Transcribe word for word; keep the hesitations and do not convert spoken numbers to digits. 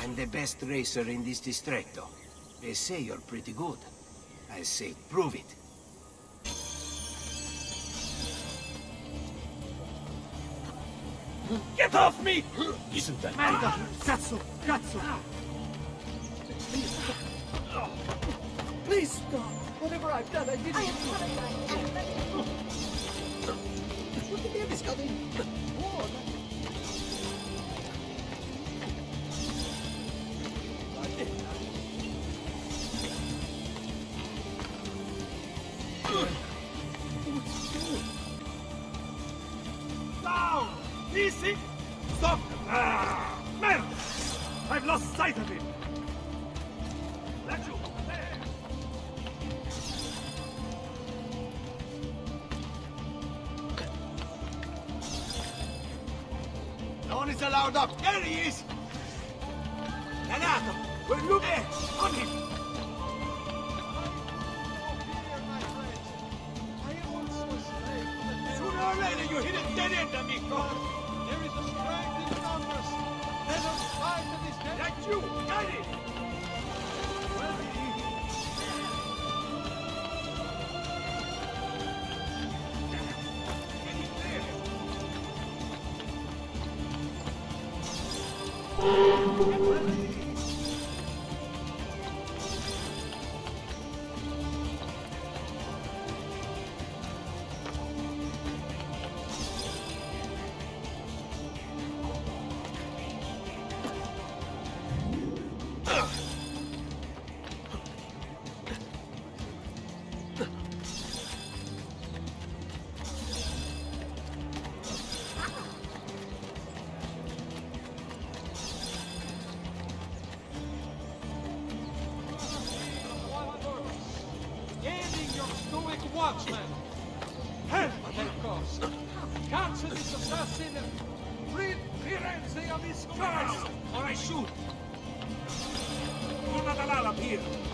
I'm the best racer in this distretto. They say you're pretty good. I say, prove it. Get off me! Isn't that Merda! Cazzo! Cazzo! Please, God! Whatever I've done, I didn't... I apologize. What the hell is coming? Oh, Down! Easy! Stop! Ah! Merda! I've lost sight of him! Let you! There! No one is allowed up. There he is! Renato, will you there? On him! Sooner or later you hit a dead end, amigo! There is a strength in numbers. Let us fight to this death. That's you! Got it! Ending your stoic watchman. Help at that cost. Cancel this assassin and rid Firenze of his curse, or I shoot. Do not allow him here!